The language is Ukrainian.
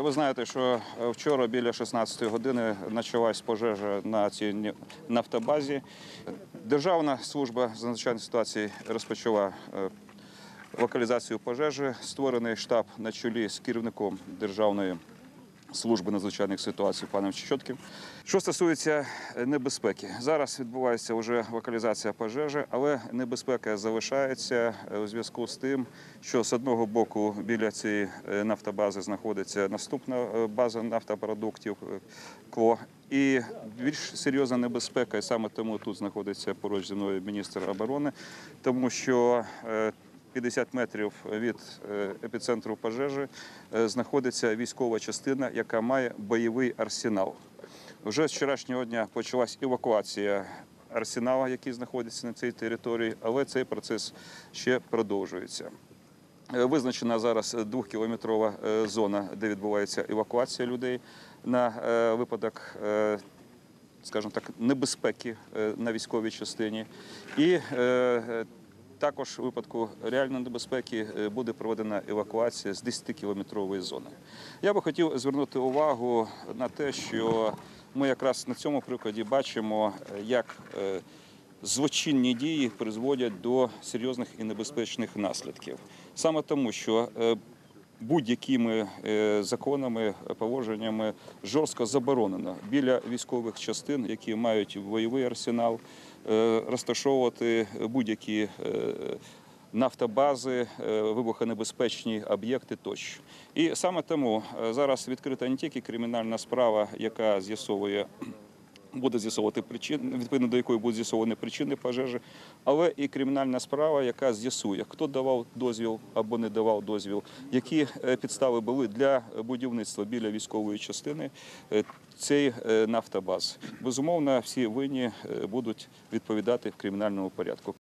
Ви знаєте, що вчора біля 16 години почалась пожежа на цій нафтобазі. Державна служба з надзвичайних ситуацій розпочала локалізацію пожежі. Створений штаб на чолі з керівником Державної служби надзвичайних ситуацій паном Чечотким. Що стосується небезпеки, зараз відбувається вже локалізація пожежі, але небезпека залишається у зв'язку з тим, що з одного боку біля цієї нафтобази знаходиться наступна база нафтопродуктів КЛО. І більш серйозна небезпека, і саме тому тут знаходиться поруч зі мною міністр оборони, тому що 50 метрів від епіцентру пожежі знаходиться військова частина, яка має бойовий арсенал. Вже з вчорашнього дня почалась евакуація арсеналу, який знаходиться на цій території, але цей процес ще продовжується. Визначена зараз 2-кілометрова зона, де відбувається евакуація людей на випадок, скажімо так, небезпеки на військовій частині. І також у випадку реальної небезпеки буде проведена евакуація з 10-кілометрової зони. Я би хотів звернути увагу на те, що ми якраз на цьому прикладі бачимо, як злочинні дії призводять до серйозних і небезпечних наслідків. Саме тому, що будь-якими законами, положеннями жорстко заборонено біля військових частин, які мають бойовий арсенал, розташовувати будь-які нафтобази, вибухонебезпечні об'єкти тощо. І саме тому зараз відкрита не тільки кримінальна справа, яка буде з'ясовувати причини, відповідно до якої будуть з'ясовані причини пожежі, але і кримінальна справа, яка з'ясує, хто давав дозвіл або не давав дозвіл, які підстави були для будівництва біля військової частини цієї нафтобази. Безумовно, всі винні будуть відповідати в кримінальному порядку.